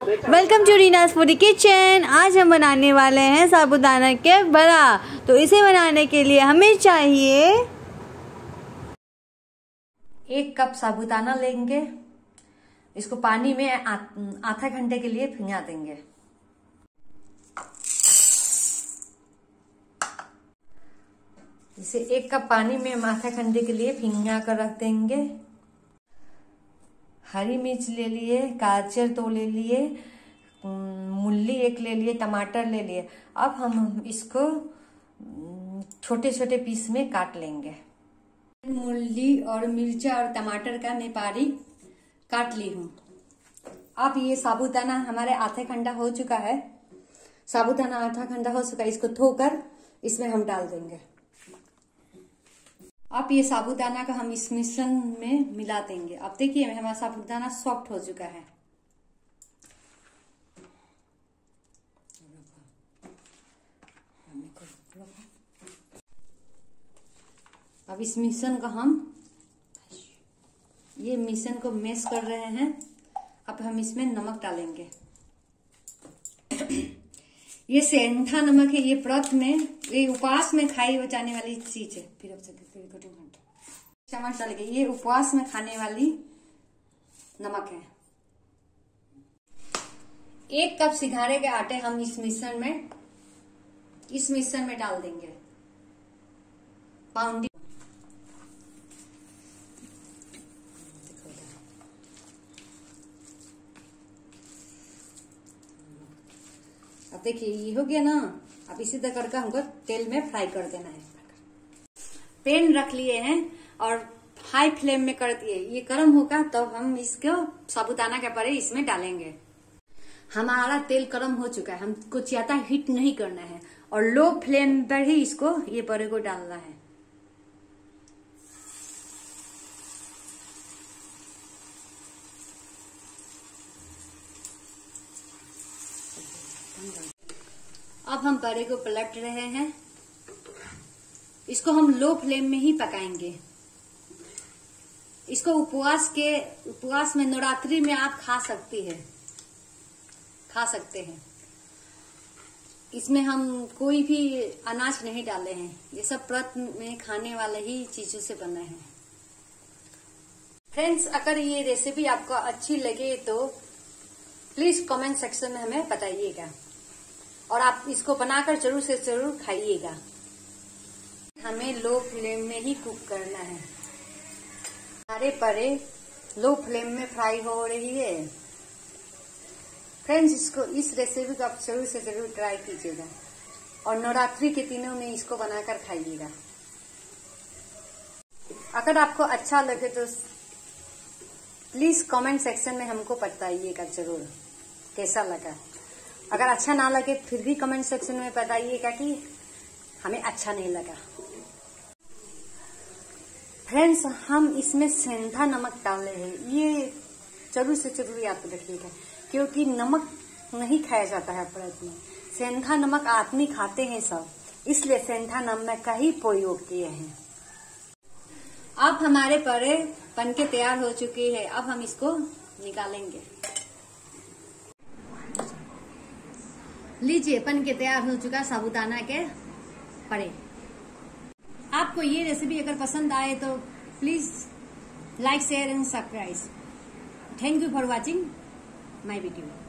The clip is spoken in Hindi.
Welcome to Reena's foodie kitchen. आज हम बनाने वाले हैं साबूदाना के बड़ा। तो इसे बनाने के लिए हमें चाहिए 1 कप साबूदाना लेंगे। इसको पानी में आधा घंटे के लिए भिंगा देंगे। इसे 1 कप पानी में आधा घंटे के लिए भिंगा कर रख देंगे। हरी मिर्च ले लिए, गाजर 2 ले लिए, मूली 1 ले लिए, टमाटर ले लिए। अब हम इसको छोटे छोटे पीस में काट लेंगे। मूली और मिर्चा और टमाटर का मैं बारीक काट ली हूँ। अब ये साबूदाना हमारे आधा घंटा हो चुका है। साबूदाना आधा घंटा हो चुका है। इसको धोकर इसमें हम डाल देंगे। अब ये साबूदाना का हम इस मिश्रण में मिला देंगे। अब देखिए हमारा साबूदाना सॉफ्ट हो चुका है। अब इस मिश्रण को ये मिश्रण को मैश कर रहे हैं। अब हम इसमें नमक डालेंगे। ये सेंधा नमक है। ये व्रत में, ये उपवास में खाई जाने वाली चीज है। फिर अब चम्मच डालेंगे। ये उपवास में खाने वाली नमक है। 1 कप सिंघाड़े के आटे हम इस मिश्रण में डाल देंगे। पाउंडी अब देखिए ये हो गया ना। अब इसी तरह करके हमको तेल में फ्राई कर देना है। पैन रख लिए हैं और हाई फ्लेम में कर दिए। ये गर्म होगा तो हम इसको साबूदाना के बड़े इसमें डालेंगे। हमारा तेल गर्म हो चुका है। हमको ज्यादा हीट नहीं करना है और लो फ्लेम पर ही इसको ये बड़े को डालना है। अब हम बड़े को पलट रहे हैं। इसको हम लो फ्लेम में ही पकाएंगे। इसको उपवास में, नवरात्रि में आप खा सकते हैं। इसमें हम कोई भी अनाज नहीं डाले हैं। ये सब व्रत में खाने वाले ही चीजों से बना है। फ्रेंड्स, अगर ये रेसिपी आपको अच्छी लगे तो प्लीज कमेंट सेक्शन में हमें बताइएगा और आप इसको बनाकर जरूर से जरूर खाइएगा। हमें लो फ्लेम में ही कुक करना है। हमारे परे लो फ्लेम में फ्राई हो रही है। फ्रेंड्स, इस रेसिपी को आप जरूर से जरूर ट्राई कीजिएगा और नवरात्रि के दिनों में इसको बनाकर खाइएगा। अगर आपको अच्छा लगे तो प्लीज कमेंट सेक्शन में हमको बताइएगा जरूर कैसा लगा। अगर अच्छा ना लगे फिर भी कमेंट सेक्शन में बताइएगा कि हमें अच्छा नहीं लगा। फ्रेंड्स, हम इसमें सेंधा नमक डाल रहे हैं। ये जरूर से जरूर याद रखिएगा क्योंकि नमक नहीं खाया जाता है व्रत में। सेंधा नमक आदमी खाते हैं सब, इसलिए सेंधा नमक का ही प्रयोग किए हैं। अब हमारे परे बनके तैयार हो चुके हैं। अब हम इसको निकालेंगे। लीजिए, बन के तैयार हो चुका साबूदाना के पड़े। आपको ये रेसिपी अगर पसंद आए तो please like, share and subscribe. Thank you for watching my video.